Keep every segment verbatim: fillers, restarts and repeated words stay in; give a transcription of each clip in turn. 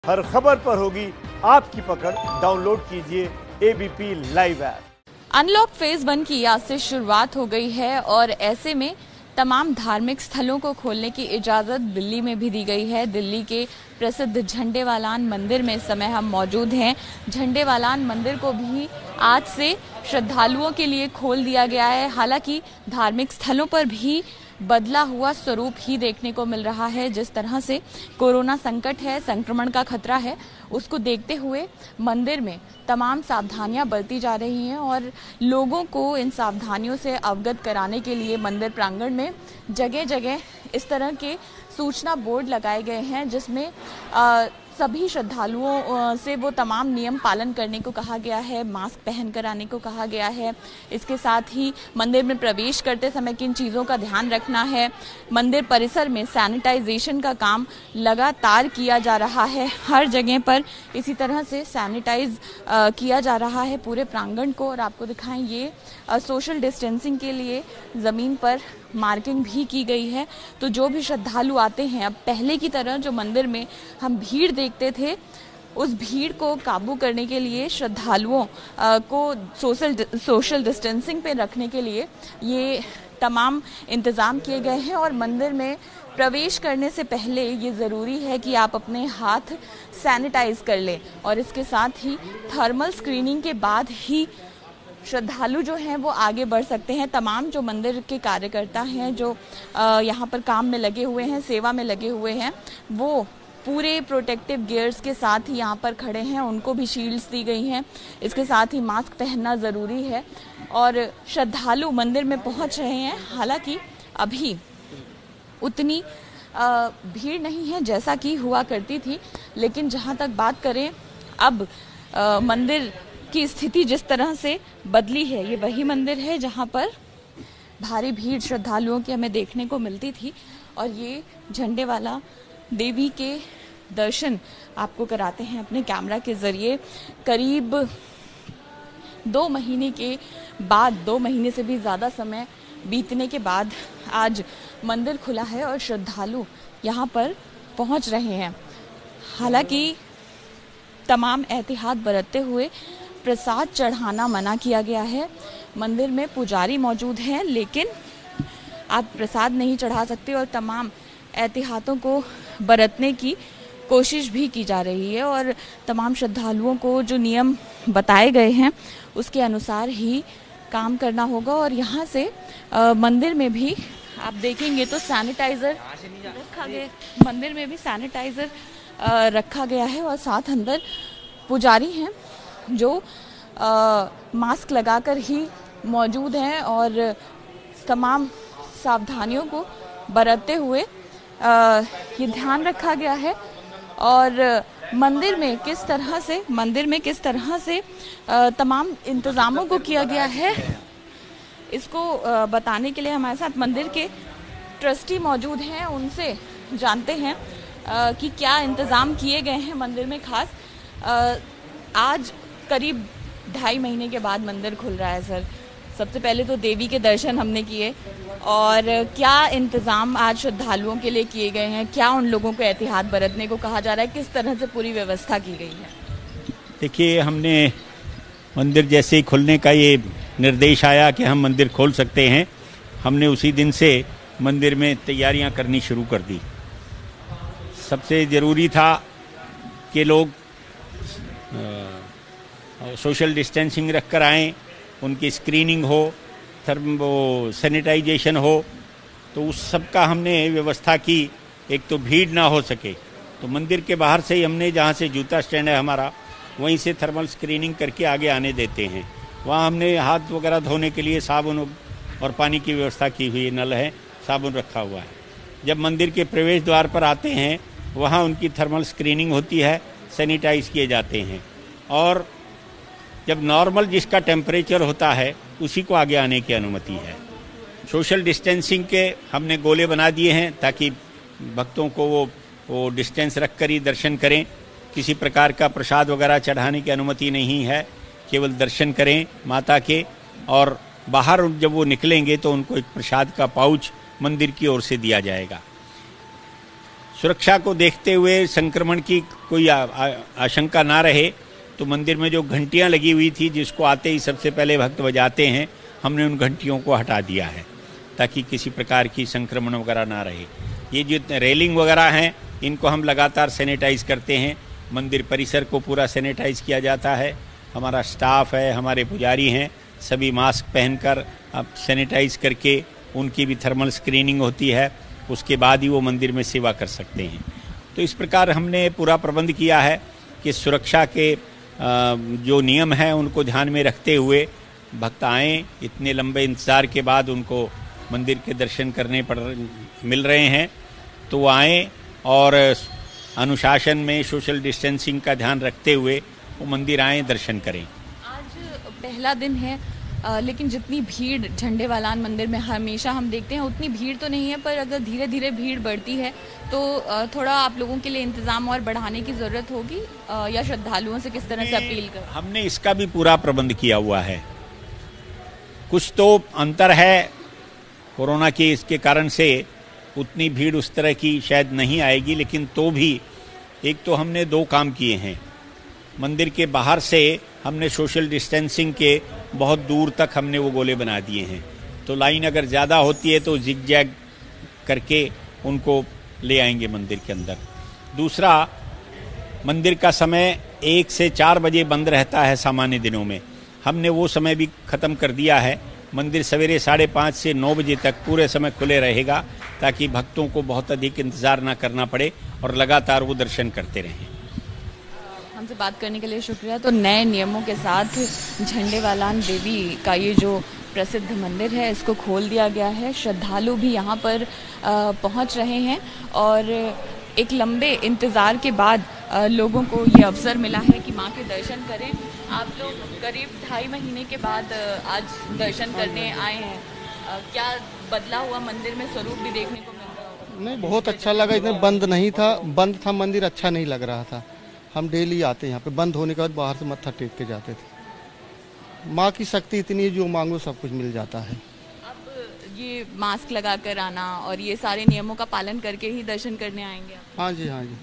हर खबर पर होगी आपकी पकड़। डाउनलोड कीजिए ABP live app. Unlock phase one की आज से शुरुआत हो गई है और ऐसे में तमाम धार्मिक स्थलों को खोलने की इजाजत दिल्ली में भी दी गई है। दिल्ली के प्रसिद्ध झंडेवालान मंदिर में इस समय हम मौजूद हैं। झंडेवालान मंदिर को भी आज से श्रद्धालुओं के लिए खोल दिया गया है। हालांकि धार्मिक स्थलों पर भी बदला हुआ स्वरूप ही देखने को मिल रहा है। जिस तरह से कोरोना संकट है, संक्रमण का खतरा है, उसको देखते हुए मंदिर में तमाम सावधानियां बरती जा रही हैं और लोगों को इन सावधानियों से अवगत कराने के लिए मंदिर प्रांगण में जगह जगह इस तरह के सूचना बोर्ड लगाए गए हैं, जिसमें आ, सभी श्रद्धालुओं से वो तमाम नियम पालन करने को कहा गया है, मास्क पहनकर आने को कहा गया है। इसके साथ ही मंदिर में प्रवेश करते समय किन चीज़ों का ध्यान रखना है। मंदिर परिसर में सैनिटाइजेशन का काम लगातार किया जा रहा है। हर जगह पर इसी तरह से सैनिटाइज किया जा रहा है पूरे प्रांगण को। और आपको दिखाएं, ये आ, सोशल डिस्टेंसिंग के लिए ज़मीन पर मार्किंग भी की गई है। तो जो भी श्रद्धालु आते हैं, अब पहले की तरह जो मंदिर में हम भीड़ देखते थे, उस भीड़ को काबू करने के लिए श्रद्धालुओं को सोशल सोशल डिस्टेंसिंग पे रखने के लिए ये तमाम इंतज़ाम किए गए हैं। और मंदिर में प्रवेश करने से पहले ये ज़रूरी है कि आप अपने हाथ सैनिटाइज कर लें और इसके साथ ही थर्मल स्क्रीनिंग के बाद ही श्रद्धालु जो हैं वो आगे बढ़ सकते हैं। तमाम जो मंदिर के कार्यकर्ता हैं, जो यहाँ पर काम में लगे हुए हैं, सेवा में लगे हुए हैं, वो पूरे प्रोटेक्टिव गियर्स के साथ ही यहाँ पर खड़े हैं। उनको भी शील्ड्स दी गई हैं। इसके साथ ही मास्क पहनना ज़रूरी है और श्रद्धालु मंदिर में पहुँच रहे हैं। हालांकि अभी उतनी आ, भीड़ नहीं है जैसा कि हुआ करती थी, लेकिन जहाँ तक बात करें, अब आ, मंदिर की स्थिति जिस तरह से बदली है, ये वही मंदिर है जहाँ पर भारी भीड़ श्रद्धालुओं की हमें देखने को मिलती थी। और ये झंडेवाला देवी के दर्शन आपको कराते हैं अपने कैमरा के जरिए। करीब दो महीने के बाद, दो महीने से भी ज़्यादा समय बीतने के बाद आज मंदिर खुला है और श्रद्धालु यहाँ पर पहुँच रहे हैं। हालांकि तमाम एहतियात बरतते हुए प्रसाद चढ़ाना मना किया गया है। मंदिर में पुजारी मौजूद हैं, लेकिन आप प्रसाद नहीं चढ़ा सकते और तमाम एहतियातों को बरतने की कोशिश भी की जा रही है और तमाम श्रद्धालुओं को जो नियम बताए गए हैं उसके अनुसार ही काम करना होगा। और यहाँ से आ, मंदिर में भी आप देखेंगे तो सैनिटाइज़र रखा गया, मंदिर में भी सैनिटाइज़र आ, रखा गया है और साथ अंदर पुजारी हैं जो आ, मास्क लगाकर ही मौजूद हैं और तमाम सावधानियों को बरतते हुए आ, ये ध्यान रखा गया है। और मंदिर में किस तरह से मंदिर में किस तरह से आ, तमाम इंतज़ामों को किया गया है, इसको आ, बताने के लिए हमारे साथ मंदिर के ट्रस्टी मौजूद हैं। उनसे जानते हैं आ, कि क्या इंतज़ाम किए गए हैं मंदिर में। खास आ, आज करीब ढाई महीने के बाद मंदिर खुल रहा है सर। सबसे पहले तो देवी के दर्शन हमने किए, और क्या इंतज़ाम आज श्रद्धालुओं के लिए किए गए हैं, क्या उन लोगों को एहतियात बरतने को कहा जा रहा है, किस तरह से पूरी व्यवस्था की गई है? देखिए, हमने मंदिर जैसे ही खुलने का ये निर्देश आया कि हम मंदिर खोल सकते हैं, हमने उसी दिन से मंदिर में तैयारियां करनी शुरू कर दी। सबसे ज़रूरी था कि लोग सोशल डिस्टेंसिंग रख कर आएँ, उनकी स्क्रीनिंग हो, थर्म वो सैनिटाइजेशन हो। तो उस सब का हमने व्यवस्था की। एक तो भीड़ ना हो सके, तो मंदिर के बाहर से ही हमने, जहाँ से जूता स्टैंड है हमारा, वहीं से थर्मल स्क्रीनिंग करके आगे आने देते हैं। वहाँ हमने हाथ वगैरह धोने के लिए साबुन और पानी की व्यवस्था की हुई, नल है, साबुन रखा हुआ है। जब मंदिर के प्रवेश द्वार पर आते हैं, वहाँ उनकी थर्मल स्क्रीनिंग होती है, सैनिटाइज किए जाते हैं। और जब नॉर्मल जिसका टेम्परेचर होता है, उसी को आगे आने की अनुमति है। सोशल डिस्टेंसिंग के हमने गोले बना दिए हैं ताकि भक्तों को वो वो डिस्टेंस रख कर ही दर्शन करें। किसी प्रकार का प्रसाद वगैरह चढ़ाने की अनुमति नहीं है, केवल दर्शन करें माता के। और बाहर जब वो निकलेंगे तो उनको एक प्रसाद का पाउच मंदिर की ओर से दिया जाएगा। सुरक्षा को देखते हुए संक्रमण की कोई आशंका ना रहे तो मंदिर में जो घंटियां लगी हुई थी जिसको आते ही सबसे पहले भक्त बजाते हैं, हमने उन घंटियों को हटा दिया है ताकि किसी प्रकार की संक्रमण वगैरह ना रहे। ये जो रेलिंग वगैरह हैं इनको हम लगातार सैनिटाइज करते हैं। मंदिर परिसर को पूरा सैनिटाइज किया जाता है। हमारा स्टाफ है, हमारे पुजारी हैं, सभी मास्क पहनकर अब सैनिटाइज करके उनकी भी थर्मल स्क्रीनिंग होती है, उसके बाद ही वो मंदिर में सेवा कर सकते हैं। तो इस प्रकार हमने पूरा प्रबंध किया है कि सुरक्षा के जो नियम हैं उनको ध्यान में रखते हुए भक्त आएँ। इतने लंबे इंतज़ार के बाद उनको मंदिर के दर्शन करने पड़ मिल रहे हैं तो वो आएँ और अनुशासन में सोशल डिस्टेंसिंग का ध्यान रखते हुए वो मंदिर आएँ, दर्शन करें। आज पहला दिन है आ, लेकिन जितनी भीड़ झंडेवालान मंदिर में हमेशा हम देखते हैं उतनी भीड़ तो नहीं है, पर अगर धीरे धीरे भीड़ बढ़ती है तो आ, थोड़ा आप लोगों के लिए इंतजाम और बढ़ाने की ज़रूरत होगी आ, या श्रद्धालुओं से किस तरह से अपील कर? हमने इसका भी पूरा प्रबंध किया हुआ है। कुछ तो अंतर है, कोरोना के इसके कारण से उतनी भीड़ उस तरह की शायद नहीं आएगी, लेकिन तो भी एक तो हमने दो काम किए हैं। मंदिर के बाहर से हमने सोशल डिस्टेंसिंग के बहुत दूर तक हमने वो गोले बना दिए हैं, तो लाइन अगर ज़्यादा होती है तो जिग जैग करके उनको ले आएंगे मंदिर के अंदर। दूसरा, मंदिर का समय एक से चार बजे बंद रहता है सामान्य दिनों में, हमने वो समय भी ख़त्म कर दिया है। मंदिर सवेरे साढ़े पाँच से नौ बजे तक पूरे समय खुले रहेगा ताकि भक्तों को बहुत अधिक इंतज़ार ना करना पड़े और लगातार वो दर्शन करते रहें। हमसे बात करने के लिए शुक्रिया। तो नए नियमों के साथ झंडेवालान देवी का ये जो प्रसिद्ध मंदिर है इसको खोल दिया गया है। श्रद्धालु भी यहाँ पर पहुँच रहे हैं और एक लंबे इंतज़ार के बाद लोगों को ये अवसर मिला है कि माँ के दर्शन करें। आप लोग करीब ढाई महीने के बाद आज दर्शन करने आए हैं, क्या बदला हुआ मंदिर में स्वरूप भी देखने को मिल रहा होगा? नहीं, बहुत अच्छा लगा। इतना बंद नहीं था, बंद था मंदिर, अच्छा नहीं लग रहा था। हम डेली आते हैं यहाँ पे, बंद होने के बाद बाहर से मत्था टेक के जाते थे। माँ की शक्ति इतनी है, जो मांगो सब कुछ मिल जाता है। अब ये मास्क लगाकर आना और ये सारे नियमों का पालन करके ही दर्शन करने आएंगे आप? हाँ जी, हाँ जी,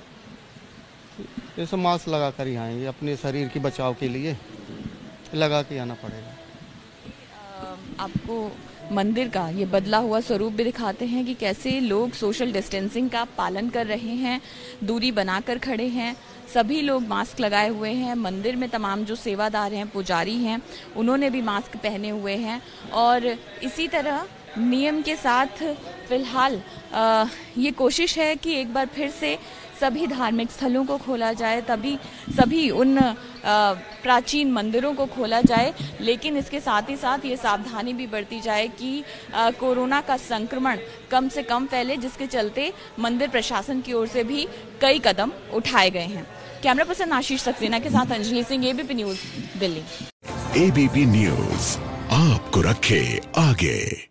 ये सब मास्क लगा कर ही आएंगे। अपने शरीर की बचाव के लिए लगा के आना पड़ेगा। आपको मंदिर का ये बदला हुआ स्वरूप भी दिखाते हैं कि कैसे लोग सोशल डिस्टेंसिंग का पालन कर रहे हैं, दूरी बनाकर खड़े हैं, सभी लोग मास्क लगाए हुए हैं। मंदिर में तमाम जो सेवादार हैं, पुजारी हैं, उन्होंने भी मास्क पहने हुए हैं और इसी तरह नियम के साथ फिलहाल ये कोशिश है कि एक बार फिर से सभी धार्मिक स्थलों को खोला जाए, तभी सभी उन प्राचीन मंदिरों को खोला जाए, लेकिन इसके साथ ही साथ ये सावधानी भी बरती जाए कि कोरोना का संक्रमण कम से कम फैले, जिसके चलते मंदिर प्रशासन की ओर से भी कई कदम उठाए गए हैं। कैमरा पर्सन आशीष सक्सेना के साथ Anjali Singh, ABP news, Delhi. ABP news आपको रखे आगे।